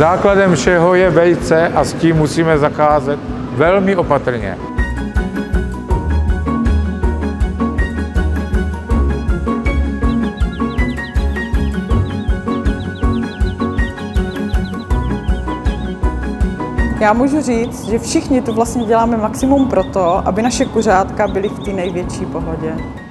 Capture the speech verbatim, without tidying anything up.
Základem všeho je vejce a s tím musíme zacházet velmi opatrně. Já můžu říct, že všichni tu vlastně děláme maximum pro to, aby naše kuřátka byly v té největší pohodě.